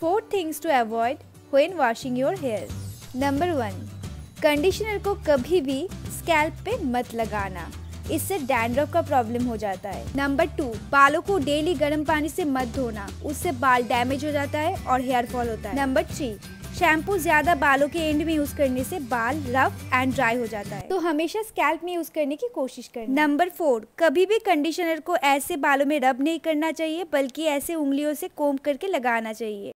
4 things to avoid when washing your hair. Number 1, conditioner को कभी भी स्कैल्प पे मत लगाना, इससे डैंड्रफ का प्रॉब्लम हो जाता है। नंबर 2, बालों को डेली गर्म पानी से मत धोना, उससे बाल डैमेज हो जाता है और हेयर फॉल होता है। नंबर 3, शैम्पू ज्यादा बालों के एंड में यूज करने से बाल रफ एंड ड्राई हो जाता है, तो हमेशा स्कैल्प में यूज करने की कोशिश करना। नंबर 4, कभी भी कंडीशनर को ऐसे बालों में रब नहीं करना चाहिए, बल्कि ऐसे उंगलियों से कोम्ब करके लगाना चाहिए।